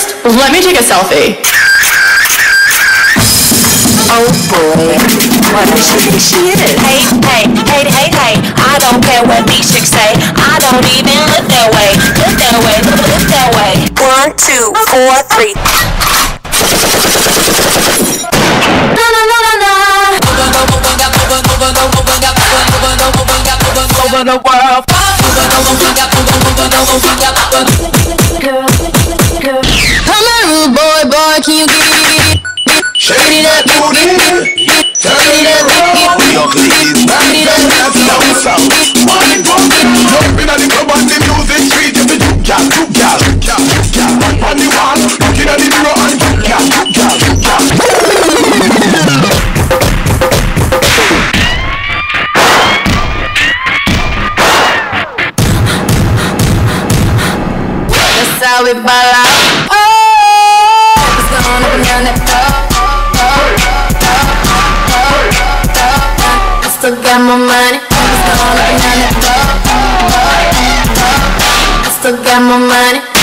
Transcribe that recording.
first, let me take a selfie. Oh boy, what does she think she is? Hey, hey, hey, hey, hey, I don't care what these chicks say. I don't even look that way. Look that way, look that way. 1, 2, 4, 3. No, no, no, no, no. Over the world. Come on, rude boy, boy, can you get it? Shake it up, turn it around. Please, back up, down south. Jumping at the club and the music street, you be juke gal, juke gal, juke gal. On the wall, looking at the mirror and juke gal, juke gal, juke gal. That's how we ball out. Oh, it's gonna be on that floor. I still got my money. It's gonna be on that floor. I still got my money.